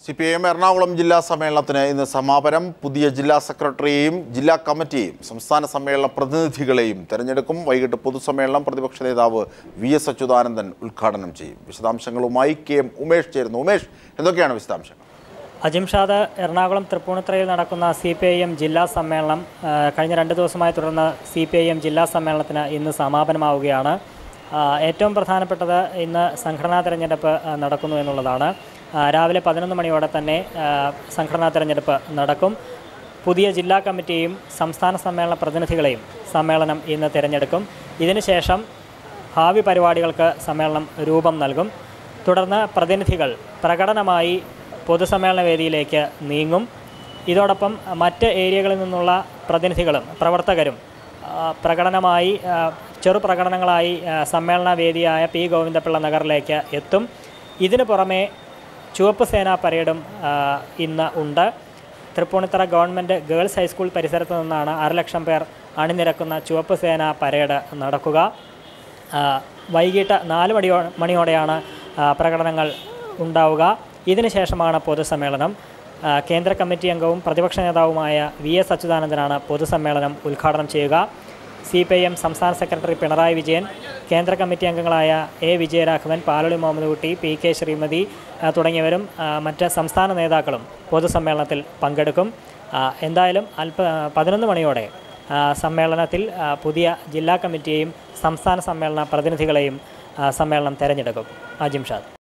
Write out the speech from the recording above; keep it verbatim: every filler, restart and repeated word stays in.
C P I M Ernakulam ജില്ലാ സമ്മേളനത്തിന് ഇന്ന് സമാപനം. പുതിയ ജില്ലാ സെക്രട്ടറിയെയും ജില്ലാ കമ്മിറ്റിയെയും സംസ്ഥാന സമ്മേളന പ്രതിനിധികളെയും തെരഞ്ഞെടുക്കും. വൈകിട്ട് പൊതുസമ്മേളനം പ്രതിപക്ഷ നേതാവ് വി എസ് അച്യുതാനന്ദൻ ഉദ്ഘാടനം ചെയ്യും. വിശദാംശങ്ങളുമായി കെ എം ഉമേഷ് ചേരുന്നു. ഉമേഷ്, എന്തൊക്കെയാണ് വിശദാംശങ്ങൾ? അജിംഷാദ്, എറണാകുളം തൃപ്പൂണിത്തുറയിൽ നടക്കുന്ന സി പി ഐ എം ജില്ലാ സമ്മേളനം കഴിഞ്ഞ രണ്ട് ദിവസമായി തുടർന്ന സി പി ഐ എം ജില്ലാ സമ്മേളനത്തിന് ഇന്ന് സമാപനമാവുകയാണ്. ഏറ്റവും പ്രധാനപ്പെട്ടത് ഇന്ന് സംഘടനാ തെരഞ്ഞെടുപ്പ് നടക്കുന്നു എന്നുള്ളതാണ്. രാവിലെ പതിനൊന്ന് മണിയോടെ തന്നെ സംഘടനാ തെരഞ്ഞെടുപ്പ് നടക്കും. പുതിയ ജില്ലാ കമ്മിറ്റിയെയും സംസ്ഥാന സമ്മേളന പ്രതിനിധികളെയും സമ്മേളനം ഇന്ന് തിരഞ്ഞെടുക്കും. ഇതിനുശേഷം ഭാവി പരിപാടികൾക്ക് സമ്മേളനം രൂപം നൽകും. തുടർന്ന് പ്രതിനിധികൾ പ്രകടനമായി പൊതുസമ്മേളന വേദിയിലേക്ക് നീങ്ങും. ഇതോടൊപ്പം മറ്റ് ഏരിയകളിൽ നിന്നുള്ള പ്രതിനിധികളും പ്രവർത്തകരും പ്രകടനമായി ചെറു പ്രകടനങ്ങളായി സമ്മേളന വേദിയായ പി ഗോവിന്ദപിള്ള നഗറിലേക്ക് എത്തും. ഇതിനു പുറമെ ചുവപ്പ് സേന പരേഡും ഇന്ന് ഉണ്ട്. തൃപ്പൂണിത്തുറ ഗവൺമെൻറ് ഗേൾസ് ഹൈസ്കൂൾ പരിസരത്ത് നിന്നാണ് അരലക്ഷം പേർ അണിനിരക്കുന്ന ചുവപ്പ് സേന പരേഡ് നടക്കുക. വൈകിട്ട് നാല് മണിയോ മണിയോടെയാണ് പ്രകടനങ്ങൾ ഉണ്ടാവുക. ഇതിനുശേഷമാണ് പൊതുസമ്മേളനം. കേന്ദ്ര കമ്മിറ്റി അംഗവും പ്രതിപക്ഷ നേതാവുമായ വി എസ് അച്യുതാനന്ദനാണ് പൊതുസമ്മേളനം ഉദ്ഘാടനം ചെയ്യുക. സി പി ഐ എം സംസ്ഥാന സെക്രട്ടറി പിണറായി വിജയൻ, കേന്ദ്ര കമ്മിറ്റി അംഗങ്ങളായ എ വിജയരാഘവൻ, പാലോളി മുഹമ്മദ് കുട്ടി, പി കെ ശ്രീമതി തുടങ്ങിയവരും മറ്റ് സംസ്ഥാന നേതാക്കളും പൊതുസമ്മേളനത്തിൽ പങ്കെടുക്കും. എന്തായാലും അല്പ പതിനൊന്ന് മണിയോടെ സമ്മേളനത്തിൽ പുതിയ ജില്ലാ കമ്മിറ്റിയെയും സംസ്ഥാന സമ്മേളന പ്രതിനിധികളെയും സമ്മേളനം തെരഞ്ഞെടുക്കും. അജിംഷാദ്.